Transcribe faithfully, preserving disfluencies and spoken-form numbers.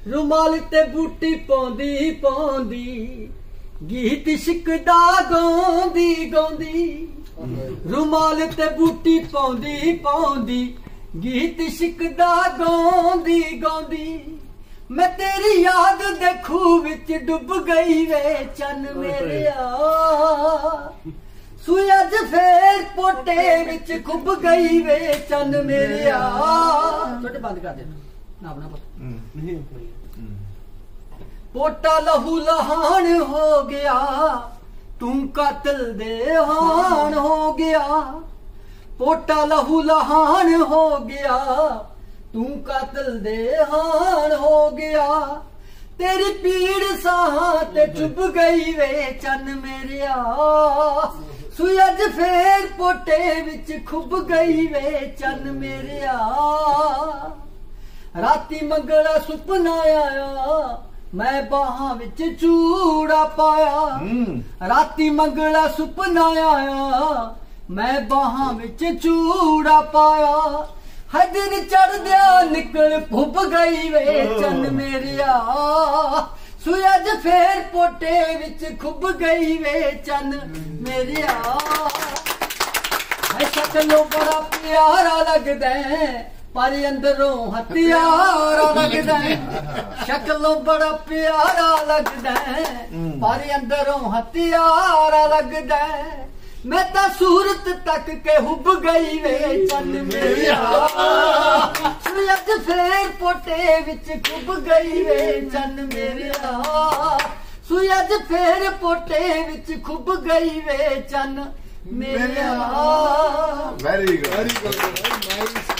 रुमाल ते बूटी पौंदी पौंदी गीत शिकदा गाउंदी गाउंदी रुमाल ते बूटी पौंदी पौंदी गीत शिकदा गाउंदी गाउंदी मैं तेरी याद दे खूह विच डुब गई वे चन मेरिया सूई अज फेर पोटे विच खुब गई वे चन मेरिया छोटे बंद कर दे ना अपना पुत पोटा लहू लहान हो गया तू कातिल दे हान हो गया पोटा लहू लहान हो गया तू कातिल दे हान हो गया तेरी पीड़ साह ते चुभ गई वे चन मेरिया सूई अज फेर पोटे विच खुब गई वे चन मेरिया राती मंगला सुपना आया मैं बाहां विच चूड़ा पाया राती मंगला सुपना आया मैं बाहां विच चूड़ा पाया हर दिन चढ़ दिया निकल भुब गई वे चन मेरिया सूई अज फेर पोटे विच खुब गई वे चन मेरिया शक्लों बड़ा प्यारा लगदा पर अंदरों हथियारा लगदा शक्लों बड़ा प्यारा लगदा पर अंदरों हथियारा लगदा मैं तो सूरत तक के हुब गई वे चन मेरिया सूई अज फेर पोटे विच खुब गई वे चन मेरिया सूई अज फेर पोटे विच खुब गई वे चन मेरिया। Very good, very good, nice.